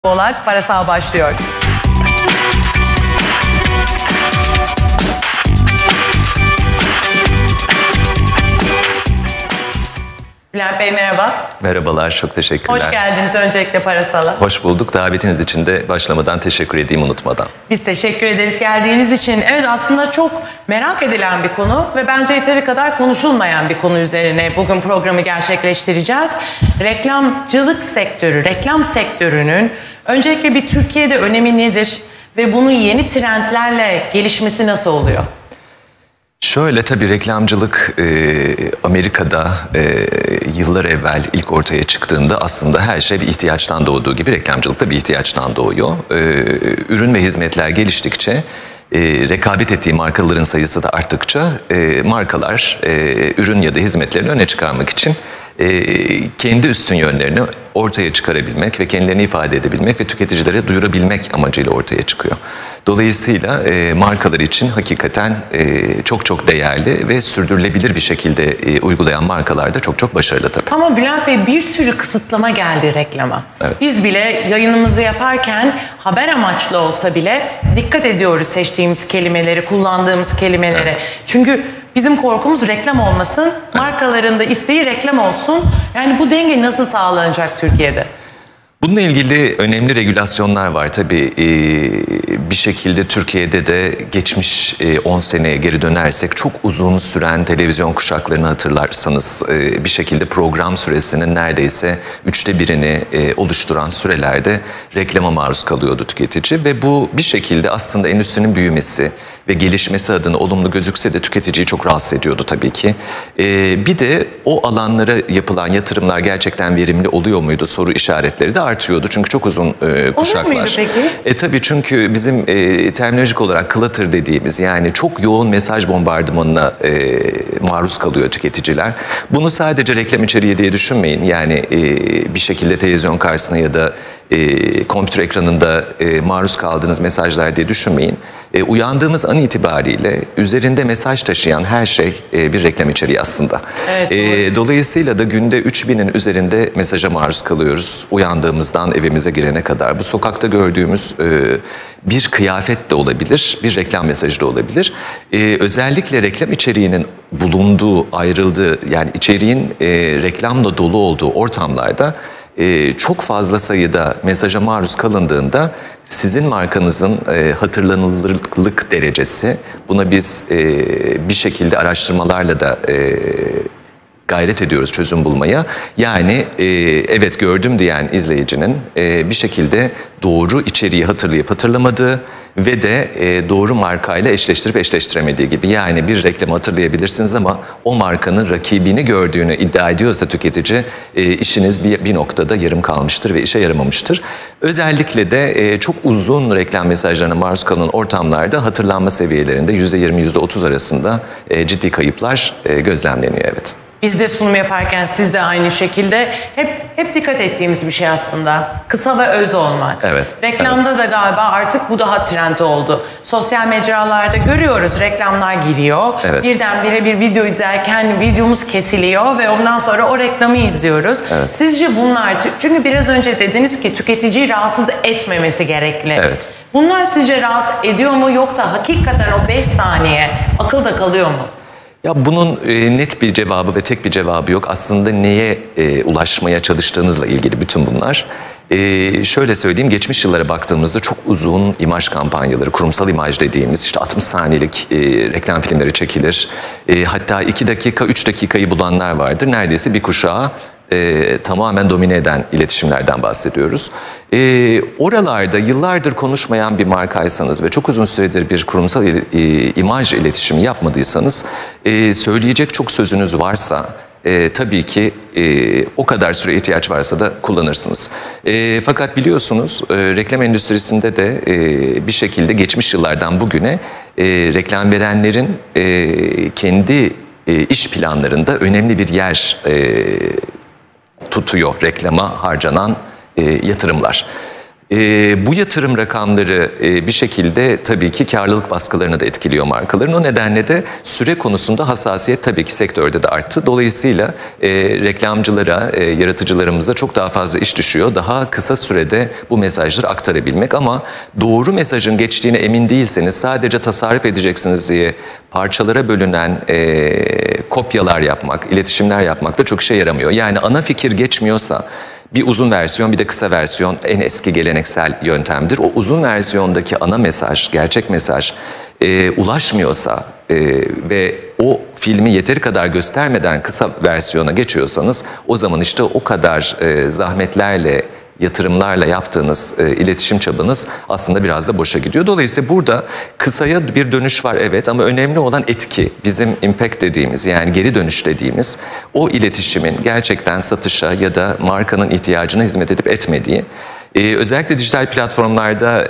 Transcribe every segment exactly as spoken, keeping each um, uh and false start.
Olarak Parasal başlıyor. Bülent Bey merhaba. Merhabalar, çok teşekkürler. Hoş geldiniz öncelikle Parasal'a. Hoş bulduk. Davetiniz için de başlamadan teşekkür edeyim unutmadan. Biz teşekkür ederiz geldiğiniz için. Evet, aslında çok merak edilen bir konu ve bence yeteri kadar konuşulmayan bir konu üzerine bugün programı gerçekleştireceğiz. Reklamcılık sektörü, reklam sektörünün öncelikle bir Türkiye'de önemi nedir ve bunun yeni trendlerle gelişmesi nasıl oluyor? Şöyle, tabii reklamcılık e, Amerika'da e, yıllar evvel ilk ortaya çıktığında aslında her şey bir ihtiyaçtan doğduğu gibi reklamcılık da bir ihtiyaçtan doğuyor. E, ürün ve hizmetler geliştikçe, e, rekabet ettiği markaların sayısı da arttıkça e, markalar e, ürün ya da hizmetlerini öne çıkarmak için e, kendi üstün yönlerini ortaya çıkarabilmek ve kendilerini ifade edebilmek ve tüketicilere duyurabilmek amacıyla ortaya çıkıyor. Dolayısıyla e, markalar için hakikaten e, çok çok değerli ve sürdürülebilir bir şekilde e, uygulayan markalar da çok çok başarılı tabii. Ama Bülent Bey, bir sürü kısıtlama geldi reklama. Evet. Biz bile yayınımızı yaparken haber amaçlı olsa bile dikkat ediyoruz seçtiğimiz kelimeleri, kullandığımız kelimeleri. Evet. Çünkü bizim korkumuz reklam olmasın, evet. Markaların da isteği reklam olsun. Yani bu denge nasıl sağlanacak Türkiye'de? Bununla ilgili önemli regülasyonlar var. Tabii bir şekilde Türkiye'de de geçmiş on seneye geri dönersek çok uzun süren televizyon kuşaklarını hatırlarsanız bir şekilde program süresinin neredeyse üçte birini oluşturan sürelerde reklama maruz kalıyordu tüketici ve bu bir şekilde aslında endüstrinin büyümesi ve gelişmesi adına olumlu gözükse de tüketiciyi çok rahatsız ediyordu tabii ki. Bir de o alanlara yapılan yatırımlar gerçekten verimli oluyor muydu soru işaretleri de artıyordu. Çünkü çok uzun e, kuşaklar. Olur muydu peki? E tabii, çünkü bizim e, terminolojik olarak clutter dediğimiz, yani çok yoğun mesaj bombardımanına e, maruz kalıyor tüketiciler. Bunu sadece reklam içeriği diye düşünmeyin. Yani e, bir şekilde televizyon karşısına ya da e, kompütür ekranında e, maruz kaldığınız mesajlar diye düşünmeyin. E, uyandığımız an itibariyle üzerinde mesaj taşıyan her şey e, bir reklam içeriği aslında. Evet, e, dolayısıyla da günde üç binin üzerinde mesaja maruz kalıyoruz. Uyandığımızdan evimize girene kadar. Bu sokakta gördüğümüz e, bir kıyafet de olabilir, bir reklam mesajı da olabilir. E, özellikle reklam içeriğinin bulunduğu, ayrıldığı, yani içeriğin e, reklamla dolu olduğu ortamlarda Ee, çok fazla sayıda mesaja maruz kalındığında sizin markanızın e, hatırlanılırlık derecesi, buna biz e, bir şekilde araştırmalarla da e, gayret ediyoruz çözüm bulmaya. Yani e, evet gördüm diyen izleyicinin e, bir şekilde doğru içeriği hatırlayıp hatırlamadığı ve de e, doğru markayla eşleştirip eşleştiremediği gibi. Yani bir reklamı hatırlayabilirsiniz ama o markanın rakibini gördüğünü iddia ediyorsa tüketici, e, işiniz bir, bir noktada yarım kalmıştır ve işe yaramamıştır. Özellikle de e, çok uzun reklam mesajlarına maruz kalan ortamlarda hatırlanma seviyelerinde yüzde yirmi yüzde otuz arasında e, ciddi kayıplar e, gözlemleniyor, evet. Biz de sunum yaparken siz de aynı şekilde hep hep dikkat ettiğimiz bir şey aslında. Kısa ve öz olmak. Evet. Reklamda evet. da galiba artık bu daha trend oldu. Sosyal mecralarda görüyoruz, reklamlar giriyor. Evet. Birdenbire bir video izlerken videomuz kesiliyor ve ondan sonra o reklamı izliyoruz. Evet. Sizce bunlar, çünkü biraz önce dediniz ki tüketiciyi rahatsız etmemesi gerekli. Evet. Bunlar sizce rahatsız ediyor mu, yoksa hakikaten o beş saniye akılda kalıyor mu? Ya bunun e, net bir cevabı ve tek bir cevabı yok. Aslında neye e, ulaşmaya çalıştığınızla ilgili bütün bunlar. E, şöyle söyleyeyim, geçmiş yıllara baktığımızda çok uzun imaj kampanyaları, kurumsal imaj dediğimiz işte altmış saniyelik e, reklam filmleri çekilir. E, hatta iki dakika, üç dakikayı bulanlar vardır. Neredeyse bir kuşağı E, tamamen domine eden iletişimlerden bahsediyoruz. E, oralarda yıllardır konuşmayan bir markaysanız ve çok uzun süredir bir kurumsal e, imaj iletişimi yapmadıysanız, e, söyleyecek çok sözünüz varsa e, tabii ki e, o kadar süre ihtiyaç varsa da kullanırsınız. E, fakat biliyorsunuz e, reklam endüstrisinde de e, bir şekilde geçmiş yıllardan bugüne e, reklam verenlerin e, kendi e, iş planlarında önemli bir yer e, tutuyor reklama harcanan e, yatırımlar. E, bu yatırım rakamları e, bir şekilde tabii ki karlılık baskılarını da etkiliyor markaların. O nedenle de süre konusunda hassasiyet tabii ki sektörde de arttı. Dolayısıyla e, reklamcılara, e, yaratıcılarımıza çok daha fazla iş düşüyor. Daha kısa sürede bu mesajları aktarabilmek, ama doğru mesajın geçtiğine emin değilseniz, sadece tasarruf edeceksiniz diye parçalara bölünen e, kopyalar yapmak, iletişimler yapmak da çok işe yaramıyor. Yani ana fikir geçmiyorsa, bir uzun versiyon bir de kısa versiyon en eski geleneksel yöntemdir. O uzun versiyondaki ana mesaj, gerçek mesaj e, ulaşmıyorsa e, ve o filmi yeteri kadar göstermeden kısa versiyona geçiyorsanız, o zaman işte o kadar e, zahmetlerle, yatırımlarla yaptığınız e, iletişim çabanız aslında biraz da boşa gidiyor. Dolayısıyla burada kısaya bir dönüş var, evet, ama önemli olan etki. Bizim impact dediğimiz, yani geri dönüş dediğimiz, o iletişimin gerçekten satışa ya da markanın ihtiyacına hizmet edip etmediği. Ee, özellikle dijital platformlarda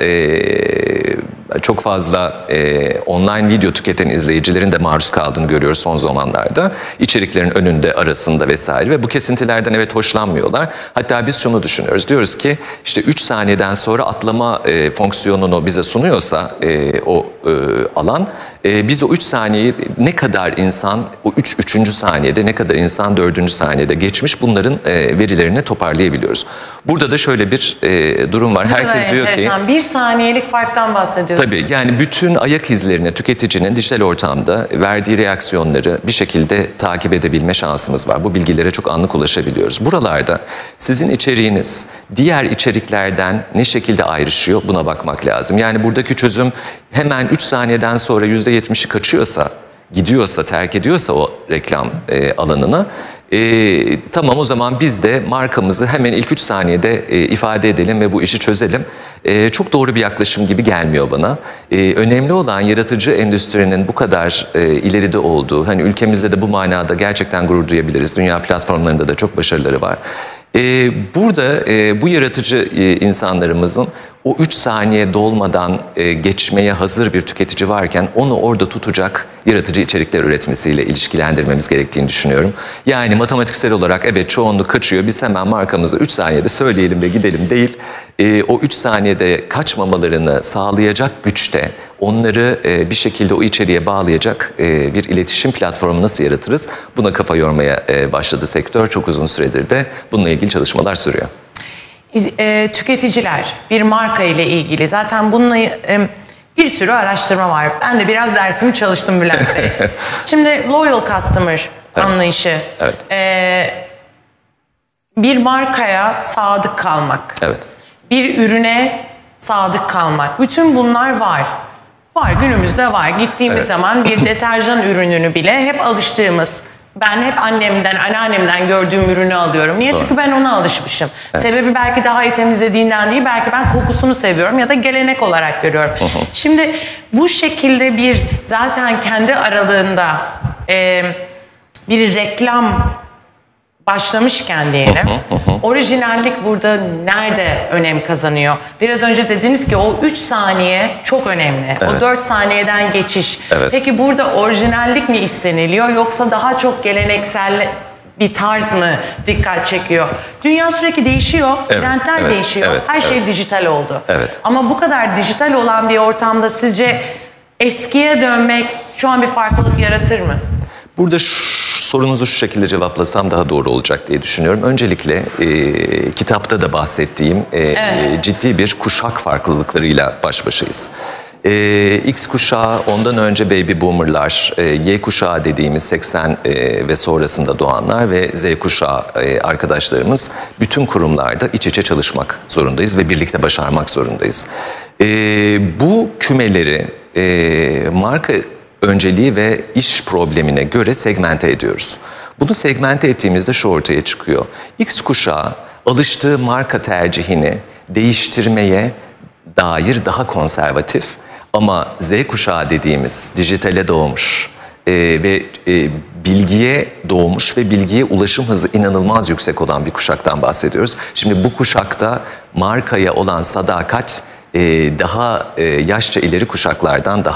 e, çok fazla e, online video tüketen izleyicilerin de maruz kaldığını görüyoruz son zamanlarda. İçeriklerin önünde, arasında vesaire, ve bu kesintilerden evet hoşlanmıyorlar. Hatta biz şunu düşünüyoruz, diyoruz ki işte üç saniyeden sonra atlama e, fonksiyonunu bize sunuyorsa e, o e, alan, e, biz o üç saniyeyi ne kadar insan, o üç üçüncü saniyede ne kadar insan dördüncü saniyede geçmiş, bunların e, verilerini toparlayabiliyoruz. Burada da şöyle bir e, durum var. Ne Herkes diyor enteresan. ki... Bir saniyelik farktan bahsediyoruz. Tabii, yani bütün ayak izlerini tüketicinin dijital ortamda verdiği reaksiyonları bir şekilde takip edebilme şansımız var. Bu bilgilere çok anlık ulaşabiliyoruz. Buralarda sizin içeriğiniz diğer içeriklerden ne şekilde ayrışıyor, buna bakmak lazım. Yani buradaki çözüm hemen üç saniyeden sonra yüzde yetmişi kaçıyorsa, gidiyorsa, terk ediyorsa o reklam e, alanını, e, tamam, o zaman biz de markamızı hemen ilk üç saniyede e, ifade edelim ve bu işi çözelim. E, çok doğru bir yaklaşım gibi gelmiyor bana. E, önemli olan yaratıcı endüstrinin bu kadar e, ileride olduğu, hani ülkemizde de bu manada gerçekten gurur duyabiliriz. Dünya platformlarında da çok başarıları var. Ee, burada e, bu yaratıcı e, insanlarımızın o üç saniye dolmadan e, geçmeye hazır bir tüketici varken onu orada tutacak yaratıcı içerikler üretmesiyle ilişkilendirmemiz gerektiğini düşünüyorum. Yani matematiksel olarak evet, çoğunluk kaçıyor, biz hemen markamızı üç saniyede söyleyelim ve gidelim değil. E, o üç saniyede kaçmamalarını sağlayacak güçte, onları e, bir şekilde o içeriğe bağlayacak e, bir iletişim platformu nasıl yaratırız? Buna kafa yormaya e, başladı sektör. Çok uzun süredir de bununla ilgili çalışmalar sürüyor. E, tüketiciler bir marka ile ilgili zaten bununla e, bir sürü araştırma var. Ben de biraz dersimi çalıştım Bülent Bey. Şimdi loyal customer evet. anlayışı. Evet. E, bir markaya sadık kalmak. Evet. Bir ürüne sadık kalmak. Bütün bunlar var. Var, günümüzde var. Gittiğimiz evet. zaman bir deterjan ürününü bile hep alıştığımız, ben hep annemden, anneannemden gördüğüm ürünü alıyorum. Niye? Doğru. Çünkü ben ona alışmışım. Evet. Sebebi belki daha iyi temizlediğinden değil, belki ben kokusunu seviyorum ya da gelenek olarak görüyorum. Hı hı. Şimdi bu şekilde bir zaten kendi aralığında e, bir reklam başlamışken diyelim, hı hı hı. orijinallik burada nerede önem kazanıyor? Biraz önce dediniz ki o üç saniye çok önemli. Evet. O dört saniyeden geçiş. Evet. Peki burada orijinallik mi isteniliyor, yoksa daha çok geleneksel bir tarz mı dikkat çekiyor? Dünya sürekli değişiyor, evet. trendler evet. değişiyor. Evet. Her şey evet. dijital oldu. Evet. Ama bu kadar dijital olan bir ortamda sizce eskiye dönmek şu an bir farklılık yaratır mı? Burada şu, sorunuzu şu şekilde cevaplasam daha doğru olacak diye düşünüyorum. Öncelikle e, kitapta da bahsettiğim e, evet. e, ciddi bir kuşak farklılıklarıyla baş başayız. E, X kuşağı, ondan önce baby boomerlar, e, Y kuşağı dediğimiz seksen e, ve sonrasında doğanlar ve Z kuşağı e, arkadaşlarımız, bütün kurumlarda iç içe çalışmak zorundayız ve birlikte başarmak zorundayız. E, bu kümeleri e, marka önceliği ve iş problemine göre segmente ediyoruz. Bunu segmente ettiğimizde şu ortaya çıkıyor. X kuşağı alıştığı marka tercihini değiştirmeye dair daha konservatif, ama Z kuşağı dediğimiz dijitale doğmuş e, ve e, bilgiye doğmuş ve bilgiye ulaşım hızı inanılmaz yüksek olan bir kuşaktan bahsediyoruz. Şimdi bu kuşakta markaya olan sadakat e, daha e, yaşça ileri kuşaklardan daha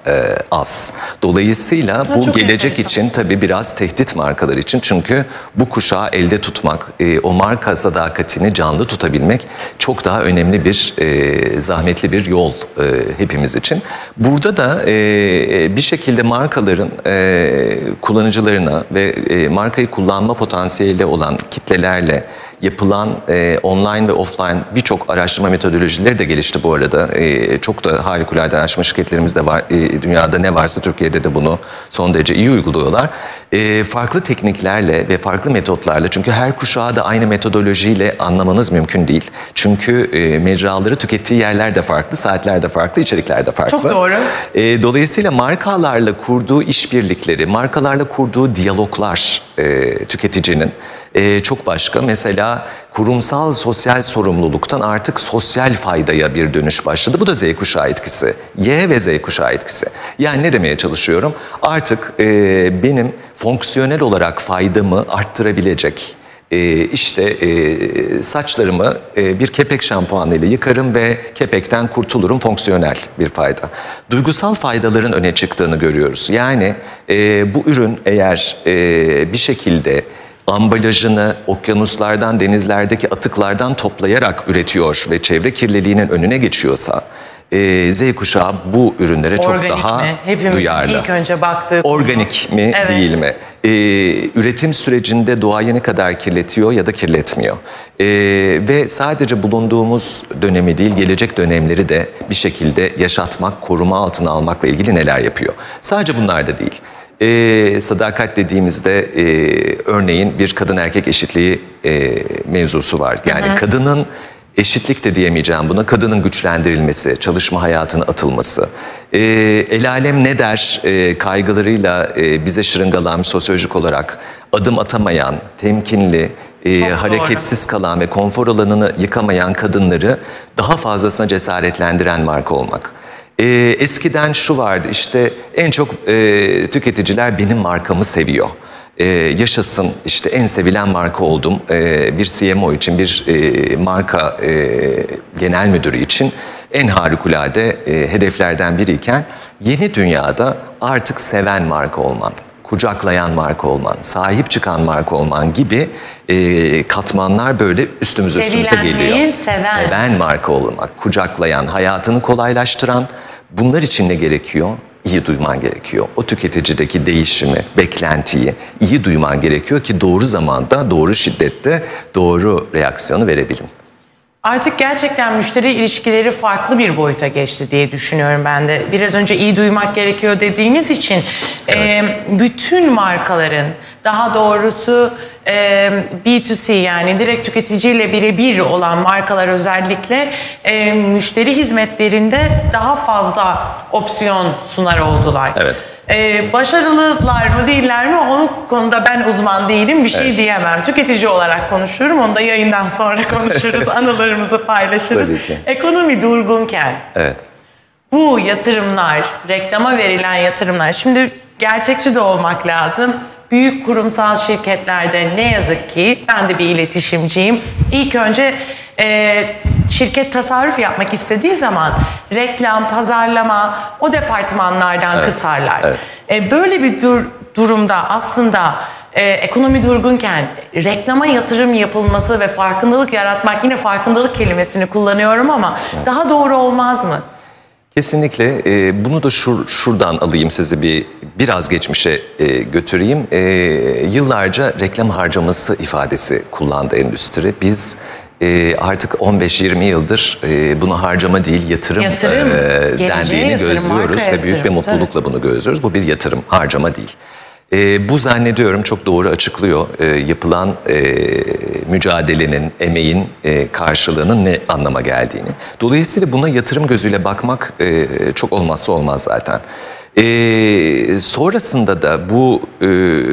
e, az. Dolayısıyla Ha, bu gelecek enteresan. için tabii biraz tehdit markalar için. Çünkü bu kuşağı elde tutmak, e, o marka sadakatini canlı tutabilmek çok daha önemli bir, e, zahmetli bir yol e, hepimiz için. Burada da e, bir şekilde markaların e, kullanıcılarına ve e, markayı kullanma potansiyeli olan kitlelerle yapılan e, online ve offline birçok araştırma metodolojileri de gelişti bu arada. E, çok da harikulade araştırma şirketlerimiz de var. E, dünyada ne varsa Türkiye'de de bunu son derece iyi uyguluyorlar. E, farklı tekniklerle ve farklı metotlarla, çünkü her kuşağı da aynı metodolojiyle anlamanız mümkün değil. Çünkü e, mecraları tükettiği yerler de farklı, saatler de farklı, içerikler de farklı. Çok doğru. E, dolayısıyla markalarla kurduğu işbirlikleri, markalarla kurduğu diyaloglar e, tüketicinin Ee, çok başka. Mesela kurumsal sosyal sorumluluktan artık sosyal faydaya bir dönüş başladı. Bu da Z kuşağı etkisi. Y ve Z kuşağı etkisi. Yani ne demeye çalışıyorum? Artık e, benim fonksiyonel olarak faydamı arttırabilecek, e, işte e, saçlarımı e, bir kepek şampuanıyla yıkarım ve kepekten kurtulurum, fonksiyonel bir fayda. Duygusal faydaların öne çıktığını görüyoruz. Yani e, bu ürün eğer e, bir şekilde ambalajını okyanuslardan, denizlerdeki atıklardan toplayarak üretiyor ve çevre kirliliğinin önüne geçiyorsa, e, Z kuşağı bu ürünlere çok Organik daha mi? Hepimizin duyarlı. ilk önce baktığı Organik mi, evet. değil mi? E, üretim sürecinde doğayı ne kadar kirletiyor ya da kirletmiyor. E, ve sadece bulunduğumuz dönemi değil, gelecek dönemleri de bir şekilde yaşatmak, koruma altına almakla ilgili neler yapıyor? Sadece bunlar da değil. E, sadakat dediğimizde e, örneğin bir kadın erkek eşitliği e, mevzusu var. Yani hı hı. kadının, eşitlik de diyemeyeceğim buna, kadının güçlendirilmesi, çalışma hayatına atılması. E, el alem ne der e, kaygılarıyla e, bize şırıngalanmış, sosyolojik olarak adım atamayan, temkinli, e, hareketsiz kalan ve konfor alanını yıkamayan kadınları daha fazlasına cesaretlendiren marka olmak. Ee, eskiden şu vardı, işte en çok e, tüketiciler benim markamı seviyor. Ee, yaşasın, işte en sevilen marka oldum. Ee, bir C M O için, bir e, marka e, genel müdürü için en harikulade e, hedeflerden biriyken, yeni dünyada artık seven marka olman, kucaklayan marka olman, sahip çıkan marka olman gibi e, katmanlar böyle üstümüze üstümüze Sevilen geliyor. değil, seven. Seven marka olmak, kucaklayan, hayatını kolaylaştıran. Bunlar için ne gerekiyor? İyi duyman gerekiyor. O tüketicideki değişimi, beklentiyi iyi duyman gerekiyor ki doğru zamanda, doğru şiddette doğru reaksiyonu verebilin. Artık gerçekten müşteri ilişkileri farklı bir boyuta geçti diye düşünüyorum ben de. Biraz önce iyi duymak gerekiyor dediğiniz için evet. e, bütün markaların, daha doğrusu e, B iki C yani direkt tüketiciyle birebir olan markalar özellikle e, müşteri hizmetlerinde daha fazla opsiyon sunar oldular. Evet. Ee, başarılılar mı değiller mi onun konuda ben uzman değilim, bir şey evet. diyemem. Tüketici olarak konuşuyorum, onu da yayından sonra konuşuruz, anılarımızı paylaşırız. Ekonomi durgunken evet. bu yatırımlar, reklama verilen yatırımlar, şimdi gerçekçi de olmak lazım. Büyük kurumsal şirketlerde ne yazık ki, ben de bir iletişimciyim, İlk önce e, şirket tasarruf yapmak istediği zaman reklam, pazarlama o departmanlardan evet, kısarlar. Evet. E, böyle bir dur durumda aslında e, ekonomi durgunken reklama yatırım yapılması ve farkındalık yaratmak, yine farkındalık kelimesini kullanıyorum ama evet. daha doğru olmaz mı? Kesinlikle. E, bunu da şur, şuradan alayım, sizi bir biraz geçmişe e, götüreyim. E, yıllarca reklam harcaması ifadesi kullandı endüstri. Biz e, artık on beş yirmi yıldır e, bunu harcama değil yatırım, yatırım. E, dendiğini yatırım, gözlüyoruz ve yatırım, büyük bir mutlulukla tabii. bunu gözlüyoruz. Bu bir yatırım, harcama değil. E, bu zannediyorum çok doğru açıklıyor e, yapılan e, mücadelenin, emeğin e, karşılığının ne anlama geldiğini. Dolayısıyla buna yatırım gözüyle bakmak e, çok olmazsa olmaz zaten. E, sonrasında da bu e,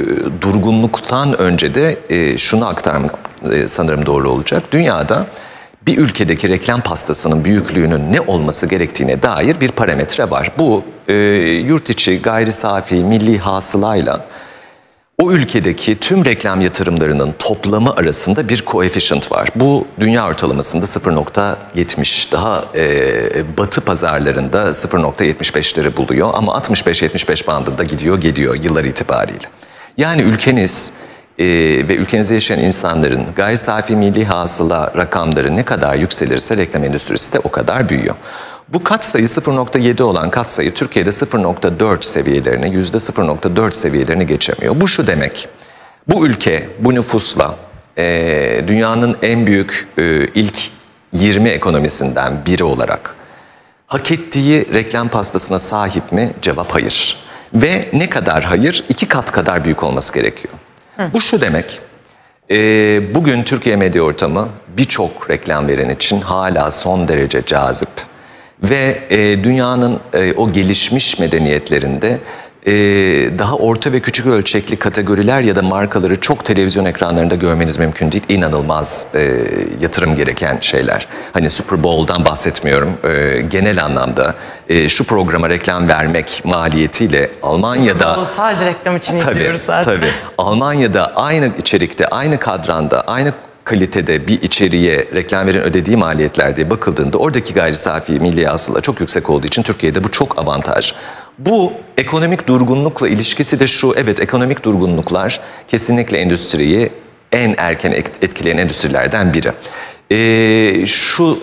durgunluktan önce de e, şunu aktarmak e, sanırım doğru olacak. Dünyada bir ülkedeki reklam pastasının büyüklüğünün ne olması gerektiğine dair bir parametre var. Bu e, yurt içi gayri safi milli hasılayla o ülkedeki tüm reklam yatırımlarının toplamı arasında bir koefficient var. Bu dünya ortalamasında sıfır nokta yetmiş, daha e, batı pazarlarında sıfır nokta yetmiş beşleri buluyor ama altmış beş yetmiş beş bandında gidiyor geliyor yıllar itibariyle. Yani ülkeniz e, ve ülkenizde yaşayan insanların gayri safi milli hasıla rakamları ne kadar yükselirse reklam endüstrisi de o kadar büyüyor. Bu katsayı sıfır nokta yedi olan katsayı Türkiye'de sıfır nokta dört seviyelerini, yüzde sıfır nokta dört seviyelerini geçemiyor. Bu şu demek, bu ülke bu nüfusla e, dünyanın en büyük e, ilk yirmi ekonomisinden biri olarak hak ettiği reklam pastasına sahip mi? Cevap hayır. Ve ne kadar hayır? İki kat kadar büyük olması gerekiyor. Hı. Bu şu demek, e, bugün Türkiye medya ortamı birçok reklam veren için hala son derece cazip. Ve e, dünyanın e, o gelişmiş medeniyetlerinde e, daha orta ve küçük ölçekli kategoriler ya da markaları çok televizyon ekranlarında görmeniz mümkün değil. İnanılmaz e, yatırım gereken şeyler. Hani Super Bowl'dan bahsetmiyorum. E, genel anlamda e, şu programa reklam vermek maliyetiyle Almanya'da... Super Bowl sadece reklam için izliyoruz zaten. Tabii. Almanya'da aynı içerikte, aynı kadranda, aynı kalitede bir içeriğe reklam veren ödediği maliyetler diye bakıldığında oradaki gayri safi milli hasıla çok yüksek olduğu için Türkiye'de bu çok avantaj. Bu ekonomik durgunlukla ilişkisi de şu, evet ekonomik durgunluklar kesinlikle endüstriyi en erken etkileyen endüstrilerden biri. Ee, şu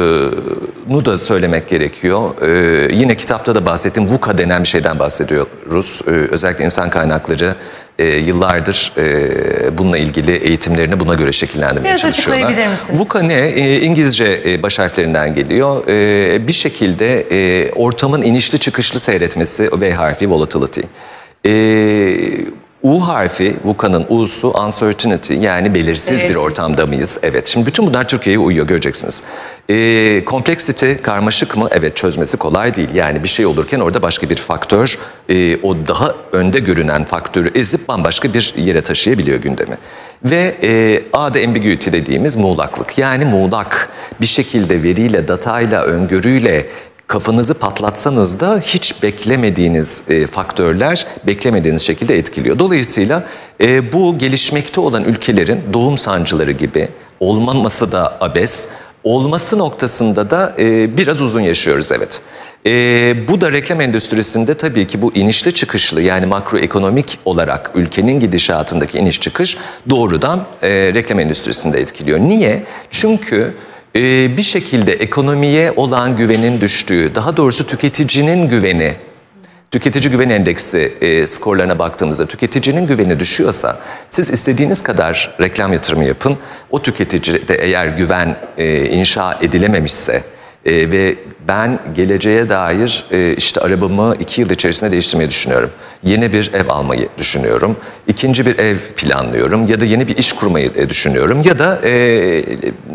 nu da söylemek gerekiyor. Ee, yine kitapta da bahsettiğim VUCA denen bir şeyden bahsediyoruz. Ee, özellikle insan kaynakları e, yıllardır e, bununla ilgili eğitimlerini buna göre şekillendirmeye Biraz çalışıyorlar. açıklayabilir misiniz? VUCA ne? Ee, İngilizce e, baş harflerinden geliyor. Ee, bir şekilde e, ortamın inişli çıkışlı seyretmesi, V harfi volatility. Ee, U harfi, VUCA'nın U'su uncertainty, yani belirsiz Belirsiz. bir ortamda mıyız? Evet. Şimdi bütün bunlar Türkiye'ye uyuyor, göreceksiniz. E, complexity, karmaşık mı? Evet, çözmesi kolay değil. Yani bir şey olurken orada başka bir faktör, e, o daha önde görünen faktörü ezip bambaşka bir yere taşıyabiliyor gündemi. Ve e, A'da ambiguity dediğimiz muğlaklık. Yani muğlak bir şekilde veriyle, datayla, öngörüyle kafanızı patlatsanız da hiç beklemediğiniz e, faktörler beklemediğiniz şekilde etkiliyor. Dolayısıyla e, bu gelişmekte olan ülkelerin doğum sancıları gibi, olmaması da abes, olması noktasında da e, biraz uzun yaşıyoruz, evet. E, bu da reklam endüstrisinde tabii ki bu inişli çıkışlı, yani makroekonomik olarak ülkenin gidişatındaki iniş çıkış doğrudan e, reklam endüstrisinde etkiliyor. Niye? Çünkü Ee, bir şekilde ekonomiye olan güvenin düştüğü, daha doğrusu tüketicinin güveni, tüketici güven endeksi e, skorlarına baktığımızda tüketicinin güveni düşüyorsa, siz istediğiniz kadar reklam yatırımı yapın, o tüketicide eğer güven e, inşa edilememişse e, ve ben geleceğe dair e, işte arabamı iki yıl içerisinde değiştirmeyi düşünüyorum, yeni bir ev almayı düşünüyorum, ikinci bir ev planlıyorum ya da yeni bir iş kurmayı e, düşünüyorum ya da e,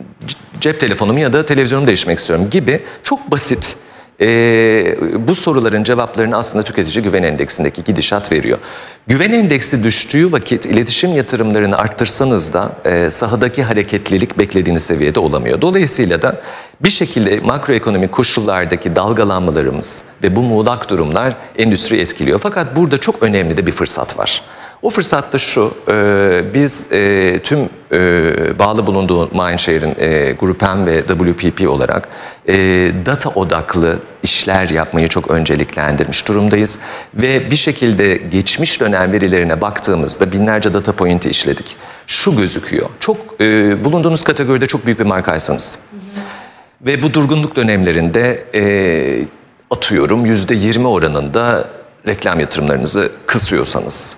cep telefonumu ya da televizyonumu değiştirmek istiyorum gibi çok basit e, bu soruların cevaplarını aslında tüketici güven endeksindeki gidişat veriyor. Güven endeksi düştüğü vakit iletişim yatırımlarını arttırsanız da e, sahadaki hareketlilik beklediğiniz seviyede olamıyor. Dolayısıyla da bir şekilde makroekonomik koşullardaki dalgalanmalarımız ve bu muğlak durumlar endüstriyi etkiliyor. Fakat burada çok önemli de bir fırsat var. O fırsat da şu, e, biz e, tüm e, bağlı bulunduğu Mindshare'in e, Grup M ve W P P olarak e, data odaklı işler yapmayı çok önceliklendirmiş durumdayız. Ve bir şekilde geçmiş dönem verilerine baktığımızda binlerce data point'i işledik. Şu gözüküyor, çok e, bulunduğunuz kategoride çok büyük bir markaysanız ve bu durgunluk dönemlerinde e, atıyorum yüzde yirmi oranında reklam yatırımlarınızı kısıyorsanız,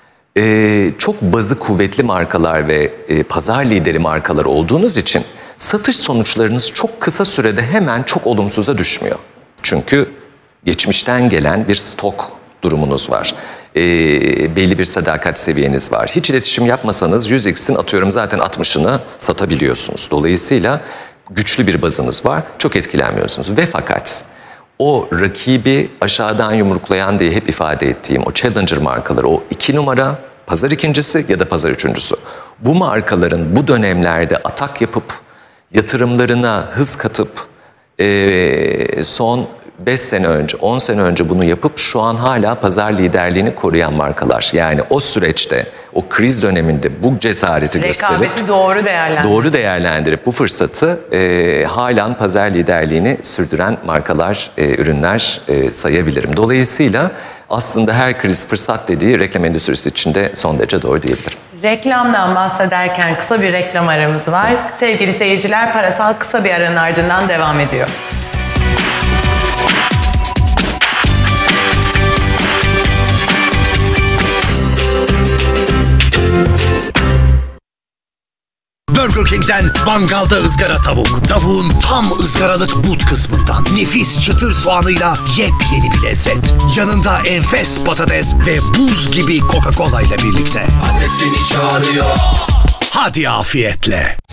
Ee, çok bazı kuvvetli markalar ve e, pazar lideri markalar olduğunuz için satış sonuçlarınız çok kısa sürede hemen çok olumsuza düşmüyor. Çünkü geçmişten gelen bir stok durumunuz var. Ee, belli bir sadakat seviyeniz var. Hiç iletişim yapmasanız yüz x'in atıyorum zaten altmışını satabiliyorsunuz. Dolayısıyla güçlü bir bazınız var. Çok etkilenmiyorsunuz. Ve fakat o rakibi aşağıdan yumruklayan diye hep ifade ettiğim o challenger markaları, o iki numara, pazar ikincisi ya da pazar üçüncüsü. Bu markaların bu dönemlerde atak yapıp, yatırımlarına hız katıp, e, son beş sene önce, on sene önce bunu yapıp şu an hala pazar liderliğini koruyan markalar. Yani o süreçte, o kriz döneminde bu cesareti gösterip... Rekabeti doğru değerlendirip. Doğru değerlendirip bu fırsatı e, halen pazar liderliğini sürdüren markalar, e, ürünler e, sayabilirim. Dolayısıyla aslında her kriz fırsat dediği reklam endüstrisi için de son derece doğru diyebilirim. Reklamdan bahsederken kısa bir reklam aramız var. Sevgili seyirciler, Parasal kısa bir aranın ardından devam ediyor. Burger King'den mangalda ızgara tavuk. Tavuğun tam ızgaralık but kısmından nefis çıtır soğanıyla yepyeni bir lezzet. Yanında enfes patates ve buz gibi Coca-Cola ile birlikte. Adresini çağırıyor. Hadi afiyetle.